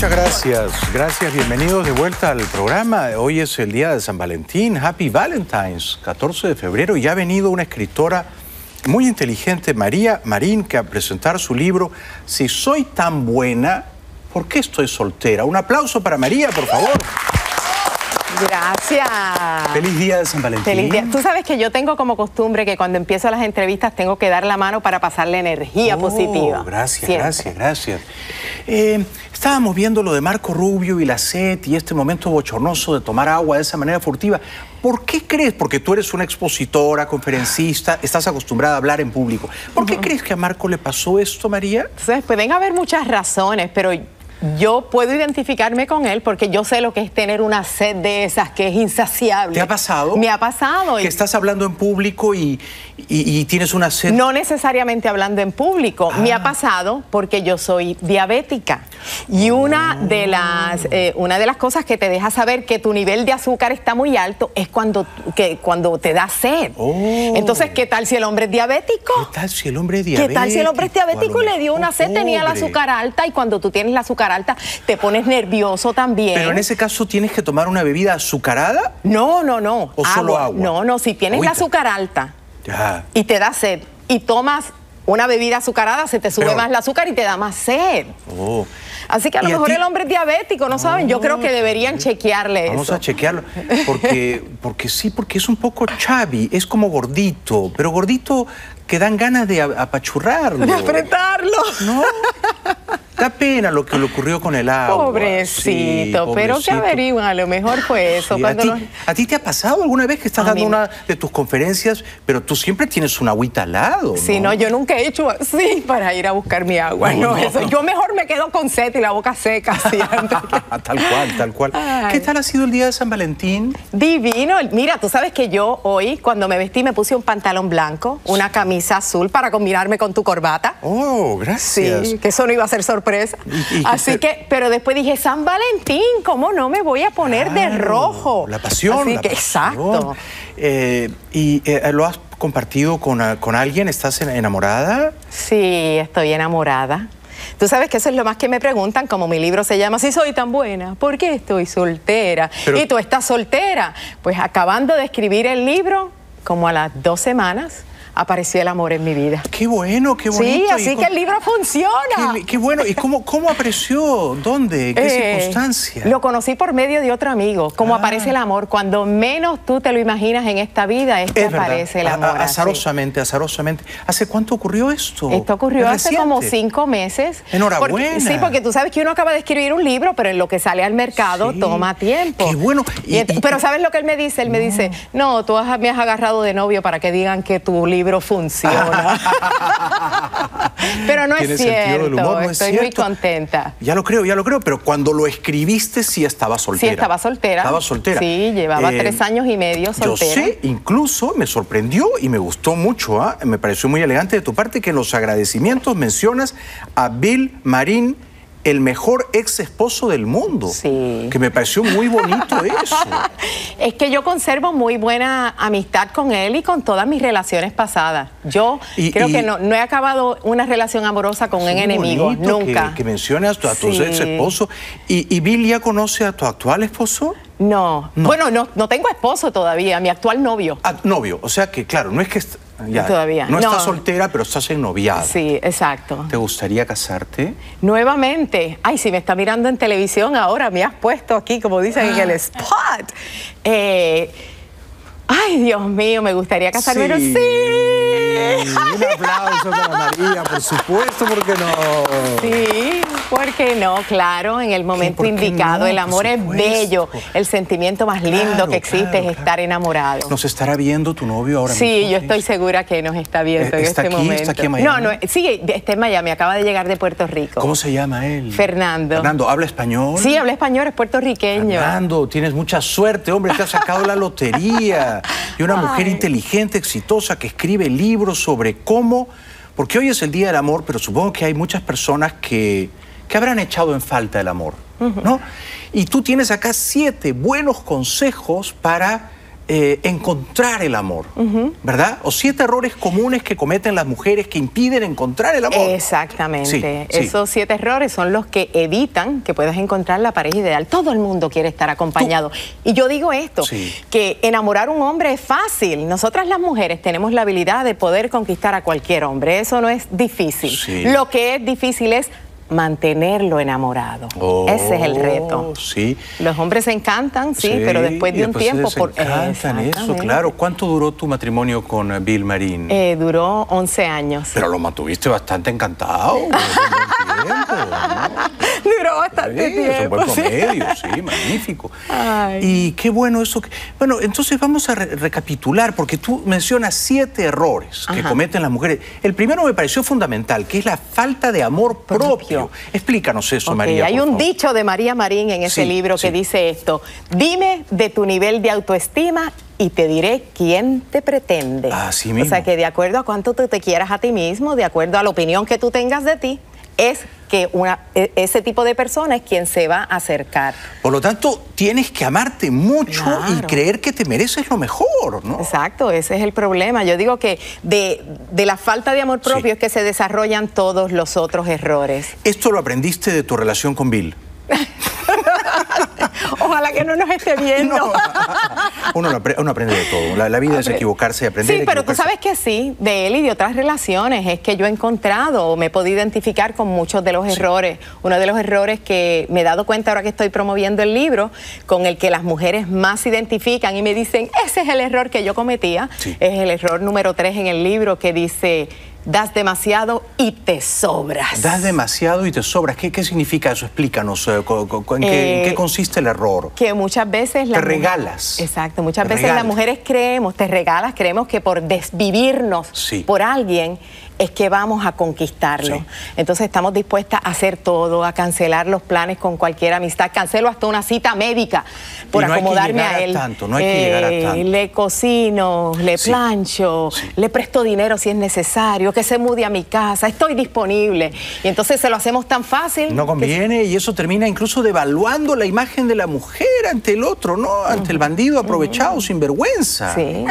Muchas gracias. Gracias, bienvenidos de vuelta al programa. Hoy es el día de San Valentín. Happy Valentine's, 14 de febrero. Y ha venido una escritora muy inteligente, María Marín, que a presentar su libro Si soy tan buena, ¿por qué estoy soltera? Un aplauso para María, por favor. Gracias. Feliz día de San Valentín. Feliz día. Tú sabes que yo tengo como costumbre que cuando empiezo las entrevistas tengo que dar la mano para pasarle energía positiva. Gracias, siempre. gracias. Estábamos viendo lo de Marco Rubio y la sed y este momento bochornoso de tomar agua de esa manera furtiva. ¿Por qué crees? Porque tú eres una expositora, conferencista, estás acostumbrada a hablar en público. ¿Por qué crees que a Marco le pasó esto, María? Entonces, pueden haber muchas razones, pero yo puedo identificarme con él porque yo sé lo que es tener una sed de esas que es insaciable. ¿Te ha pasado? Me ha pasado. Que estás hablando en público y tienes una sed. No necesariamente hablando en público. Me ha pasado porque yo soy diabética. Y una de las cosas que te deja saber que tu nivel de azúcar está muy alto es cuando te da sed. Entonces, ¿qué tal si el hombre es diabético? ¿Qué tal si el hombre es diabético? ¿Qué tal si el hombre es diabético y le dio una sed, tenía el azúcar alta, y cuando tú tienes la azúcar alta te pones nervioso también? Pero en ese caso, ¿tienes que tomar una bebida azucarada? No. ¿O solo agua? No, si tienes la azúcar alta y te da sed y tomas una bebida azucarada, se te sube más el azúcar y te da más sed. Así que a lo mejor el hombre es diabético, ¿no saben? Yo creo que deberían chequearle eso. Vamos a chequearlo, porque es un poco chubby, es como gordito, pero gordito que dan ganas de apachurrarlo. De apretarlo. ¿No? Da pena lo que le ocurrió con el agua. Pobrecito, pero que averiguan, a lo mejor fue eso. Sí, ¿A ti te ha pasado alguna vez que estás dando una de tus conferencias, pero tú siempre tienes una agüita al lado? Sí, no, yo nunca he hecho así para ir a buscar mi agua. Eso, yo mejor me quedo con sed y la boca seca. Tal cual. Ay. ¿Qué tal ha sido el día de San Valentín? Divino. Mira, tú sabes que yo hoy, cuando me vestí, me puse un pantalón blanco, una camisa azul para combinarme con tu corbata. Oh, gracias. Sí, que eso no iba a ser sorpresa. Así que, pero después dije, San Valentín, ¿cómo no me voy a poner de rojo? La pasión. Así que, exacto. ¿Y lo has compartido con alguien? ¿Estás enamorada? Sí, estoy enamorada. Tú sabes que eso es lo más que me preguntan, como mi libro se llama Si soy tan buena, ¿por qué estoy soltera? ¿Y tú estás soltera? Pues acabando de escribir el libro, como a las 2 semanas, apareció el amor en mi vida. ¡Qué bueno, qué bonito! Sí, así que el libro funciona. ¡Qué bueno! ¿Y cómo apareció? ¿Dónde? ¿Qué circunstancia? Lo conocí por medio de otro amigo. Cómo aparece el amor. Cuando menos tú te lo imaginas en esta vida es que aparece el amor. Azarosamente. ¿Hace cuánto ocurrió esto? Esto ocurrió hace como 5 meses. ¡Enhorabuena! Sí, porque tú sabes que uno acaba de escribir un libro, pero en lo que sale al mercado toma tiempo. ¡Qué bueno! Pero ¿sabes lo que él me dice? Él me dice, no, tú me has agarrado de novio para que digan que tu libro funciona. Pero no es cierto, estoy muy contenta. Ya lo creo, pero cuando lo escribiste sí estaba soltera. Sí, estaba soltera. Estaba soltera. Sí, llevaba 3 años y medio soltera. Yo sé, incluso me sorprendió y me gustó mucho, me pareció muy elegante de tu parte que en los agradecimientos mencionas a Bill Marín, el mejor ex esposo del mundo. Sí. Que me pareció muy bonito eso. Es que yo conservo muy buena amistad con él y con todas mis relaciones pasadas. Yo creo que no he acabado una relación amorosa con un enemigo, nunca. Que mencionas a tu ex esposo. ¿Y Bill ya conoce a tu actual esposo? No. Bueno, no tengo esposo todavía, mi actual novio. Novio, o sea que claro, no es que todavía no estás soltera, pero estás ennoviada. Sí, exacto. ¿Te gustaría casarte? Nuevamente. Ay, si me está mirando en televisión ahora, me has puesto aquí, como dicen, en el spot. Ay, Dios mío, me gustaría casarme, pero sí. Un aplauso para María, por supuesto, ¿por qué no? Sí, ¿por qué no? Claro, en el momento indicado. El amor es bello. El sentimiento más lindo que existe es estar enamorado. ¿Nos estará viendo tu novio ahora mismo? Sí, yo estoy segura que nos está viendo en este momento. ¿Está aquí en Miami? Sí, está en Miami, acaba de llegar de Puerto Rico. ¿Cómo se llama él? Fernando. Fernando, ¿habla español? Sí, habla español, es puertorriqueño. Fernando, tienes mucha suerte, hombre, te has sacado la lotería. Y una mujer inteligente, exitosa, que escribe libros sobre cómo... Porque hoy es el Día del Amor, pero supongo que hay muchas personas que habrán echado en falta el amor, ¿no? Y tú tienes acá 7 buenos consejos para encontrar el amor, ¿verdad? O 7 errores comunes que cometen las mujeres que impiden encontrar el amor. Exactamente. Sí, Esos 7 errores son los que evitan que puedas encontrar la pareja ideal. Todo el mundo quiere estar acompañado. Y yo digo esto, que enamorar a un hombre es fácil. Nosotras las mujeres tenemos la habilidad de poder conquistar a cualquier hombre. Eso no es difícil. Lo que es difícil es mantenerlo enamorado. Ese es el reto. Sí. Los hombres se encantan, pero después de un tiempo... Eso, claro. ¿Cuánto duró tu matrimonio con Bill Marín? Duró 11 años. Pero lo mantuviste bastante encantado. Duró bastante tiempo. Es un buen promedio, sí, magnífico. Y qué bueno eso. Bueno, entonces vamos a recapitular, porque tú mencionas 7 errores que cometen las mujeres. El primero me pareció fundamental, que es la falta de amor propio. Explícanos eso, María. Hay un dicho de María Marín en ese libro que dice esto: dime de tu nivel de autoestima y te diré quién te pretende. Así mismo. O sea, que de acuerdo a cuánto tú te quieras a ti mismo, de acuerdo a la opinión que tú tengas de ti, es que ese tipo de persona es quien se va a acercar. Por lo tanto, tienes que amarte mucho y creer que te mereces lo mejor, ¿no? Exacto, ese es el problema. Yo digo que de la falta de amor propio es que se desarrollan todos los otros errores. ¿Esto lo aprendiste de tu relación con Bill? Ojalá que no nos esté viendo. No. Uno aprende de todo. La vida es equivocarse y aprender. Sí, pero tú sabes que sí, de él y de otras relaciones, es que yo he encontrado o me he podido identificar con muchos de los errores. Uno de los errores que me he dado cuenta ahora que estoy promoviendo el libro, con el que las mujeres más se identifican y me dicen, ese es el error que yo cometía, es el error número 3 en el libro, que dice: das demasiado y te sobras. Das demasiado y te sobras. ¿Qué significa eso? Explícanos. ¿En qué consiste el error? Que muchas veces... Te regalas. Exacto. Muchas veces las mujeres creemos que por desvivirnos por alguien es que vamos a conquistarlo. Entonces estamos dispuestas a hacer todo, a cancelar los planes con cualquier amistad. Cancelo hasta una cita médica por acomodarme a él. No hay que llegar a tanto. Le cocino, le plancho, le presto dinero si es necesario, que se mude a mi casa, estoy disponible. Y entonces se lo hacemos tan fácil. No conviene, y eso termina incluso devaluando la imagen de la mujer ante el otro, ¿no? Ante el bandido aprovechado, sin vergüenza.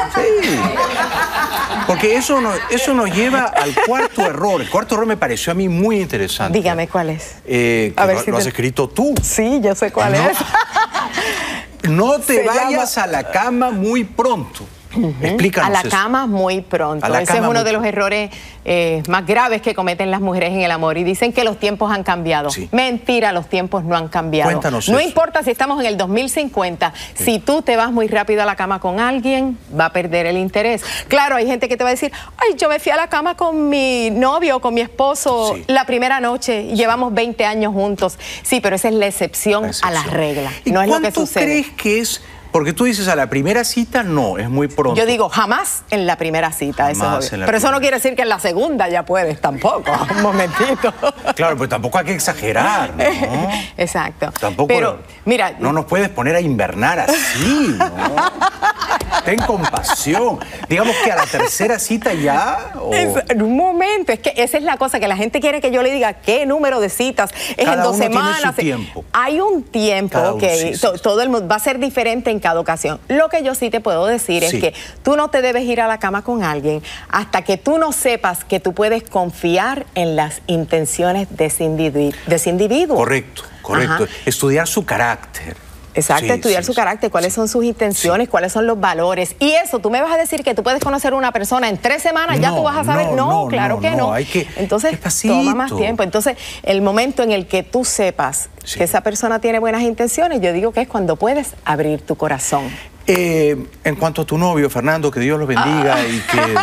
Porque eso nos lleva al cuarto error. El cuarto error me pareció a mí muy interesante. Dígame cuál es. A ver si lo has escrito tú. Sí, yo sé cuál es. No te vayas a la cama muy pronto. Explícanos a la cama muy pronto. Ese es uno de los errores más graves que cometen las mujeres en el amor. Y dicen que los tiempos han cambiado. Mentira, los tiempos no han cambiado. Cuéntanos no eso. importa si estamos en el 2050. Si tú te vas muy rápido a la cama con alguien, va a perder el interés. Claro, hay gente que te va a decir, ay, yo me fui a la cama con mi novio o con mi esposo la primera noche y llevamos 20 años juntos. Sí, pero esa es la excepción a la regla. No es lo que sucede. ¿Cuánto crees que es? Porque tú dices, a la primera cita no, es muy pronto. Yo digo, jamás en la primera cita, eso es obvio. Pero eso no quiere decir que en la segunda ya puedes tampoco. Un momentito. Claro, pues tampoco hay que exagerar, ¿no? Exacto. Tampoco. Pero, mira, no nos puedes poner a invernar así, ¿no? Ten compasión. Digamos que a la tercera cita ya. En un momento, es que esa es la cosa, que la gente quiere que yo le diga qué número de citas. Es en 2 semanas. Tiene su tiempo. Hay un tiempo que todo el mundo va a ser diferente en cada ocasión. Lo que yo sí te puedo decir es que tú no te debes ir a la cama con alguien hasta que tú no sepas que tú puedes confiar en las intenciones de ese individuo. Correcto. Estudiar su carácter. Exacto, estudiar su carácter, cuáles son sus intenciones, cuáles son los valores. Y eso, tú me vas a decir que tú puedes conocer a una persona en 3 semanas, ya tú vas a saber. No, claro que no. Hay que, entonces, toma más tiempo. Entonces, el momento en el que tú sepas que esa persona tiene buenas intenciones, yo digo que es cuando puedes abrir tu corazón. En cuanto a tu novio, Fernando, que Dios lo bendiga y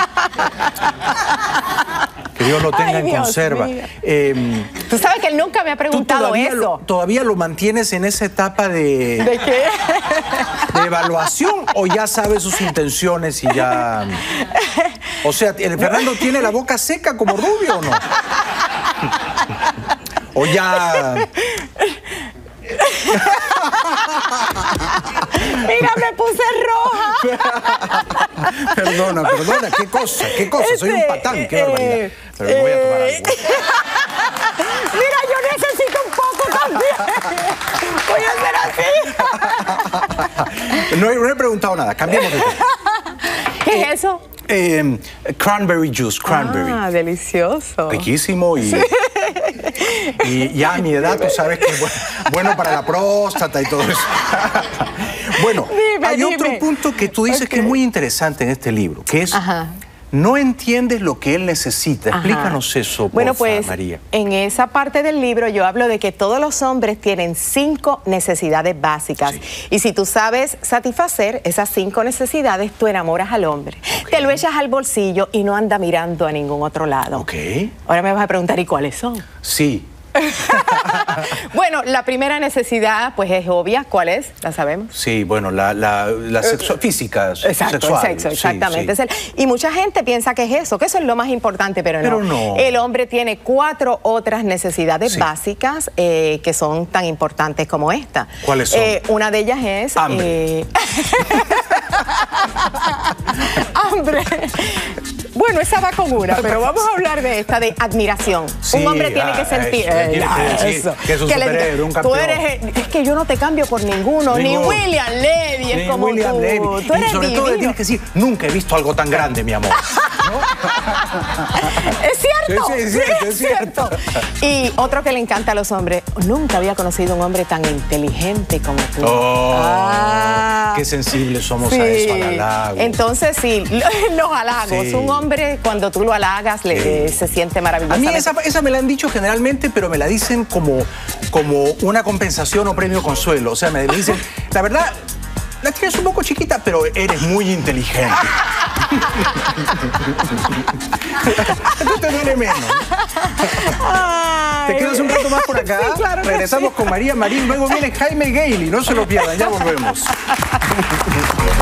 que Dios lo tenga en conserva. Tú sabes que él nunca me ha preguntado eso. ¿Todavía lo mantienes en esa etapa de... ¿De qué? ¿De evaluación o ya sabes sus intenciones y ya...? O sea, ¿Fernando tiene la boca seca como Rubio o no? ¿O ya...? Mira, me puse roja. Perdona, ¿qué cosa? Soy un patán, qué barbaridad. Pero me voy a tomar algo. Mira, yo necesito un poco también. Voy a hacer así. No he preguntado nada, cambiemos de tema. ¿Qué es eso? Cranberry juice, cranberry. Ah, delicioso. Riquísimo y ya a mi edad tú sabes que es bueno para la próstata y todo eso. Bueno, hay otro punto que tú dices que es muy interesante en este libro, que es no entiendes lo que él necesita. Explícanos eso, por bueno, favor, pues, María. En esa parte del libro yo hablo de que todos los hombres tienen 5 necesidades básicas. Sí. Y si tú sabes satisfacer esas 5 necesidades, tú enamoras al hombre. Okay. Te lo echas al bolsillo y no anda mirando a ningún otro lado. Okay. Ahora me vas a preguntar, ¿y cuáles son? Sí. Bueno, la primera necesidad pues es obvia. ¿Cuál es? ¿La sabemos? Sí, bueno, la física, exacto, sexual. El sexo, exactamente. Sí. Y mucha gente piensa que es eso es lo más importante, pero no. El hombre tiene 4 otras necesidades básicas que son tan importantes como esta. ¿Cuáles son? Una de ellas es... hambre. Hambre. Bueno, esa va con una, pero vamos a hablar de esta, de admiración. Sí, un hombre tiene que sentir eso. Que es un superhéroe, un campeón. Es que yo no te cambio por ninguno, ni William Levy es como William tú. Levy. Tú eres y sobre divino. todo tienes que decir, nunca he visto algo tan grande, mi amor. ¿No? Es cierto. Sí, es cierto. Y otro que le encanta a los hombres, nunca había conocido un hombre tan inteligente como tú. Qué sensibles somos a eso, al halago. Entonces, sí, los halagos. Un hombre, cuando tú lo halagas, se siente maravilloso. A mí esa me la han dicho generalmente, pero me la dicen como una compensación o premio consuelo. O sea, me dicen, la verdad, la tienes un poco chiquita, pero eres muy inteligente. Entonces te duele menos. Te quedas un rato más por acá. Sí, claro. Regresamos con María Marín. Luego viene Jaime Gailey. No se lo pierdan, ya volvemos.